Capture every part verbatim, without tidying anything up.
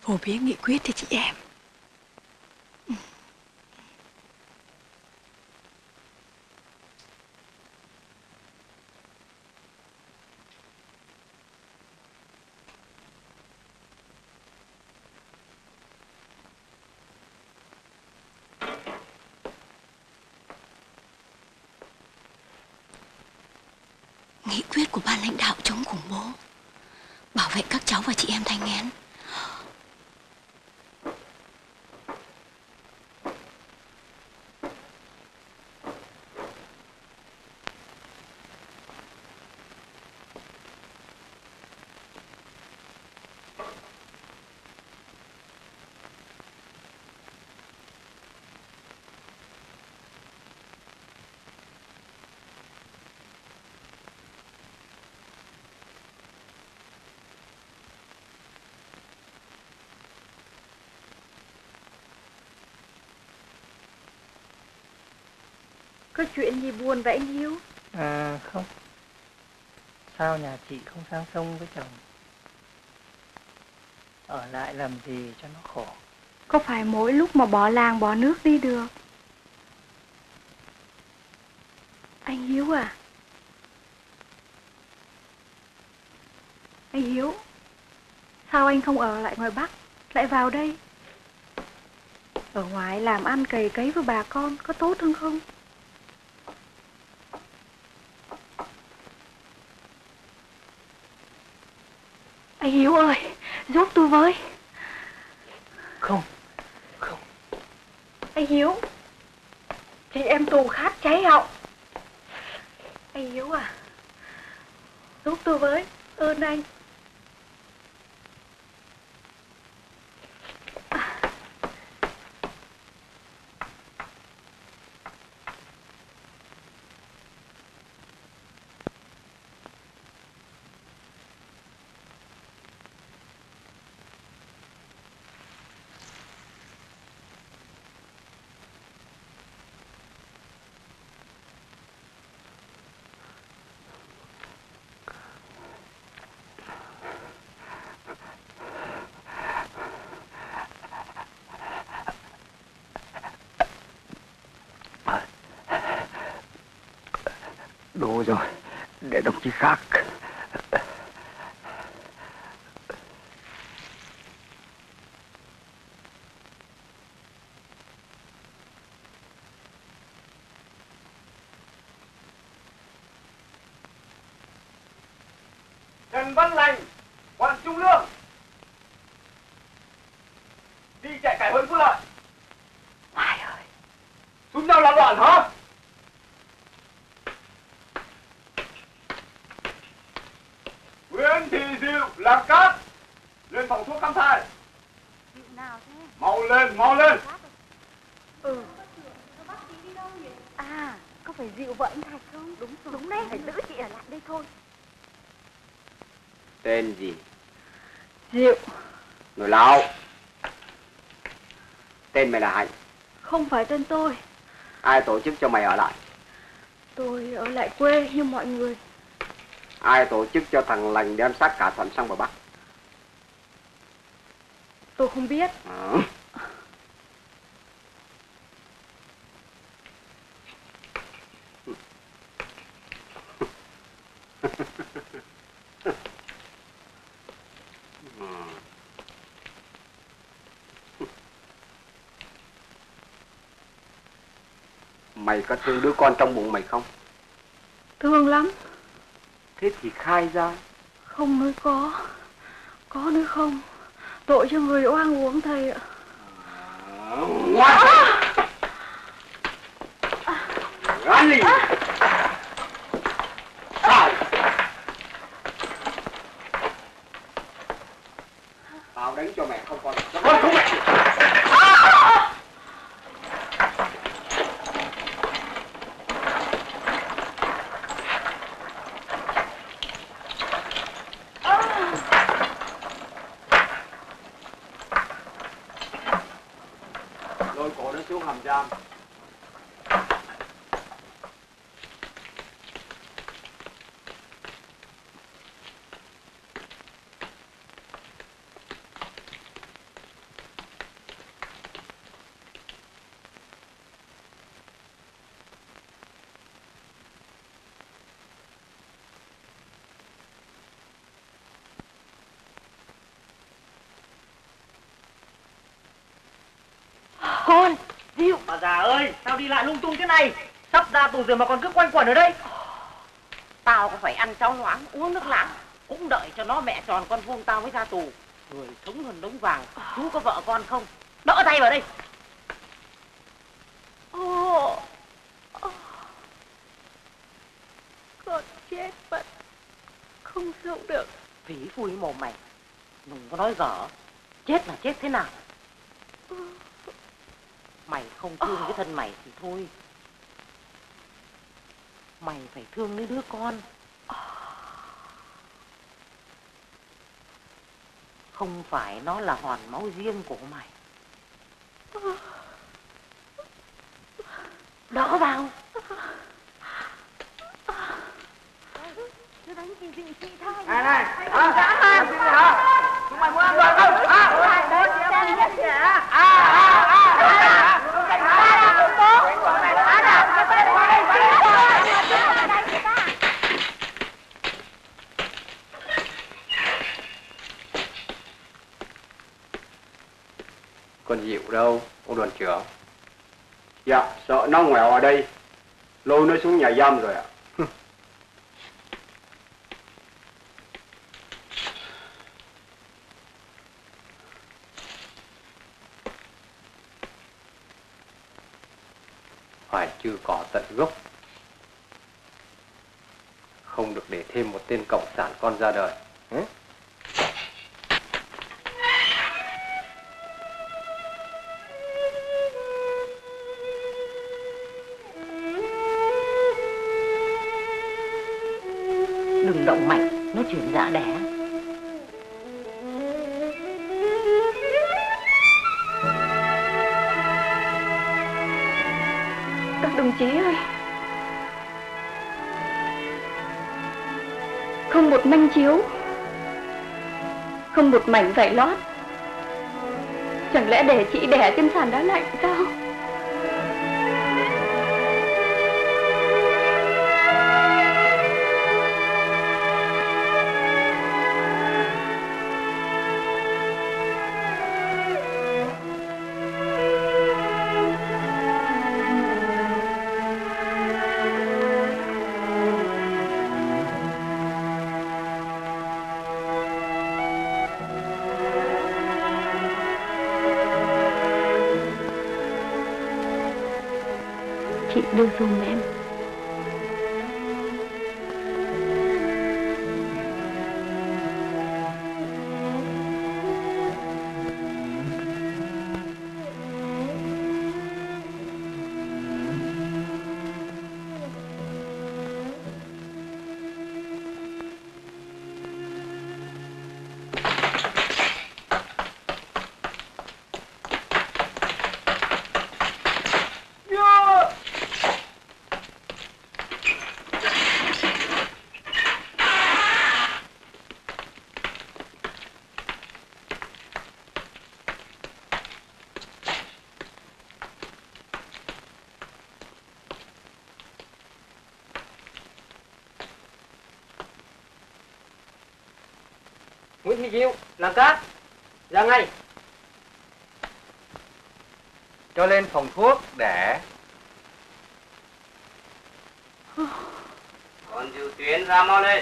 phổ biến nghị quyết cho chị em. Nghị quyết của ban lãnh đạo chống khủng bố, bảo vệ các cháu và chị em thai nghén. Có chuyện gì buồn vậy anh Hiếu? À không. Sao nhà chị không sang sông với chồng? Ở lại làm gì cho nó khổ? Có phải mỗi lúc mà bỏ làng bỏ nước đi được? Anh Hiếu à? Anh Hiếu, sao anh không ở lại ngoài Bắc, lại vào đây? Ở ngoài làm ăn cày cấy với bà con có tốt hơn không? Anh Hiếu ơi, giúp tôi với. Không, không. Anh Hiếu, chị em tù khát cháy họng. Anh Hiếu à, giúp tôi với, ơn anh. Đủ rồi, để đồng chí khác. Trần Văn Lành, Hoàng Trung Lương, đi chạy cải huấn Phú Lợi. Mai ơi, Chúng nhau làm loạn hả? Nguyễn Thị Diệu làm cát, lên phòng thuốc khám thai. Diệu nào thế? Mau lên, mau lên. Ừ. À, có phải Diệu vợ anh Thạch không? Đúng rồi. Đúng đấy, phải giữ chị ở lại đây thôi. Tên gì? Diệu. Người Lào. Tên mày là Hạnh. Không phải tên tôi. Ai tổ chức cho mày ở lại? Tôi ở lại quê như mọi người. Ai tổ chức cho thằng Lành đem xác cả Thuận sang bờ Bắc? Tôi không biết. À. Mày có thương đứa con trong bụng mày không? Thương lắm. Thế thì khai ra. Không nói có, có nói không. Tội cho người oan uổng thầy ạ. Ngoan! Ngoan đi! Sao? Tao đánh cho mẹ không còn. Con không mẹ! Lôi cổ nó xuống hầm giam. Khôn, Diệu. Bà già ơi, sao đi lại lung tung thế này? Sắp ra tù rồi mà còn cứ quanh quẩn ở đây. Tao có phải ăn cháo loãng, uống nước lã, cũng đợi cho nó mẹ tròn con vuông tao mới ra tù. Người sống hơn đống vàng, chú có vợ con không? Đỡ tay vào đây. Ồ, ồ. Con chết mất, không sống được. Phỉ phui mồm mày, đừng có nói dở. Chết là chết thế nào? Mày không thương cái thân mày thì thôi, mày phải thương lấy đứa con. Không phải nó là hoàn máu riêng của mày. Đỡ vào. Này này, hả? Hả? Hả? Chúng mày muốn ăn đoàn không? Hả? À, à, à, Còn Diệu đâu, ông đoàn trưởng? Dạ, sợ nó ngoẻo ở đây, lôi nó xuống nhà giam rồi ạ. Phải chưa có tận gốc, không được để thêm một tên cộng sản con ra đời. Ừ? Đừng động mạnh, nó chuyển dạ đẻ. Các đồng chí ơi, không một manh chiếu, không một mảnh vải lót, chẳng lẽ để chị đẻ trên sàn đá lạnh sao? Chị đưa dùm em. Nguyễn Thị Diệu, làm cát, ra ngay. cho lên phòng thuốc để... Còn Diệu Tuyến ra mau lên.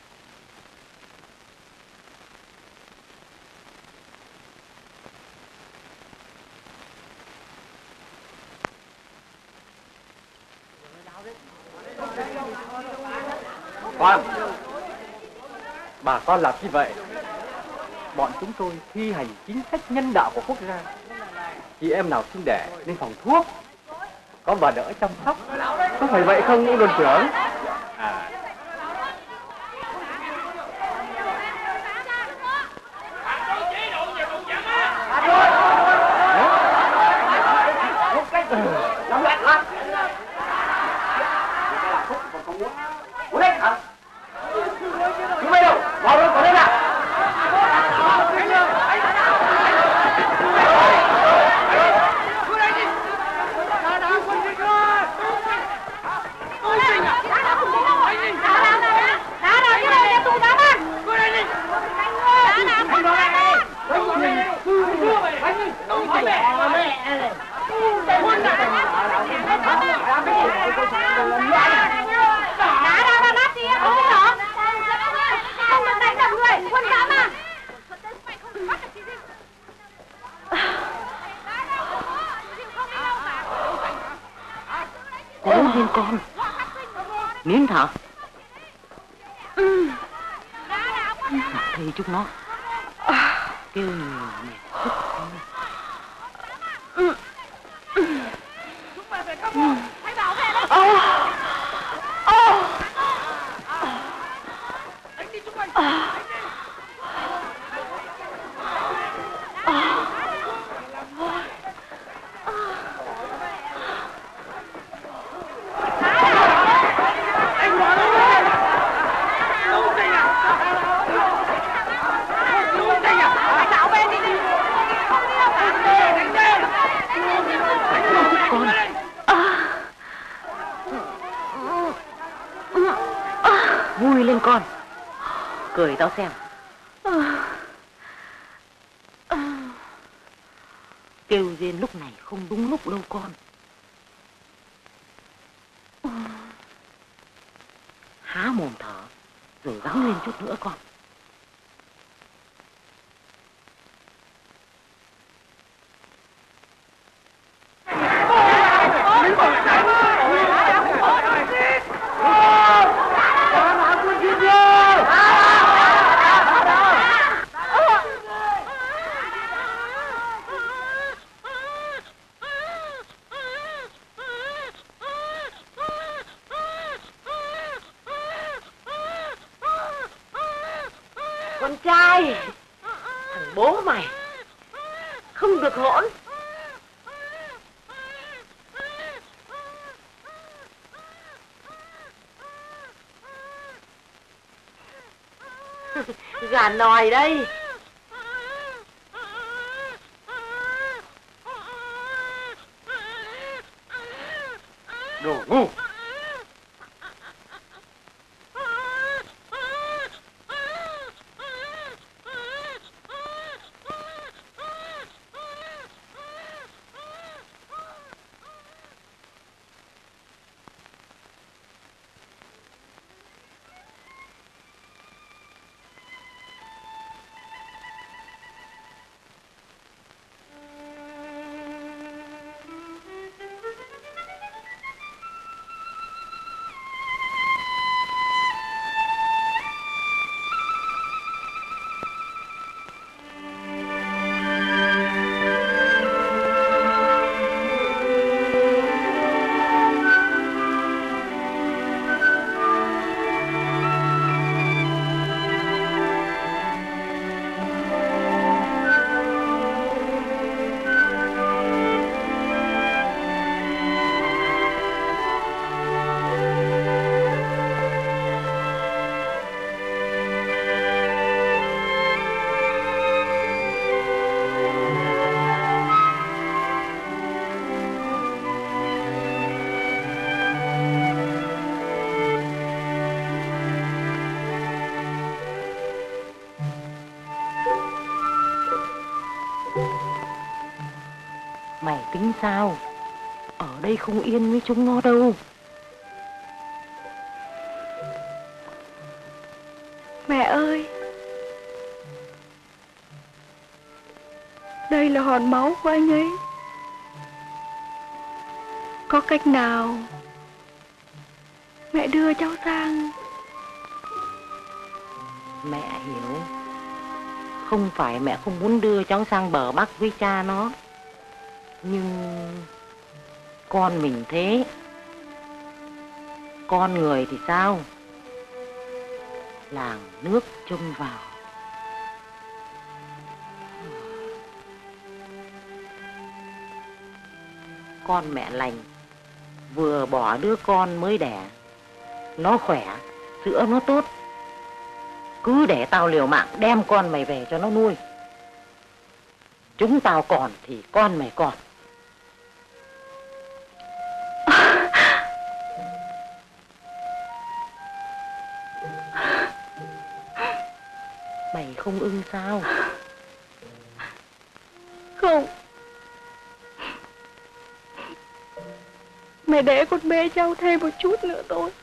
Khoan, bà con làm như vậy, bọn chúng tôi thi hành chính sách nhân đạo của quốc gia. Chị em nào sinh đẻ lên phòng thuốc, có bà đỡ chăm sóc, có phải vậy không ông đồn trưởng? À. Ôi Cố lên con. Nín thở. Mặc thầy chúng nó kêu nhiều nhẹ thức con. Chúng mày phải không? Hãy bảo vệ lên. Anh đi chúng mày. Anh đi. Vui lên con. Cười tao xem. Kêu rên lúc này không đúng lúc đâu con. Há mồm thở rồi gắng lên chút nữa con. Con trai, thằng bố mày không được hỗn. Gà nòi đây. Đồ ngu. Mày tính sao? Ở đây không yên với chúng nó đâu. Mẹ ơi, đây là hòn máu của anh ấy. Có cách nào mẹ đưa cháu sang? Mẹ hiểu. Không phải mẹ không muốn đưa cháu sang bờ Bắc với cha nó, nhưng con mình thế. Con người thì sao? Làng nước trông vào. Con mẹ lành vừa bỏ đứa con mới đẻ. Nó khỏe, sữa nó tốt. Cứ để tao liều mạng đem con mày về cho nó nuôi. Chúng tao còn thì con mày còn. Mày không ưng sao? Không. Mẹ để con bế cháu thêm một chút nữa thôi.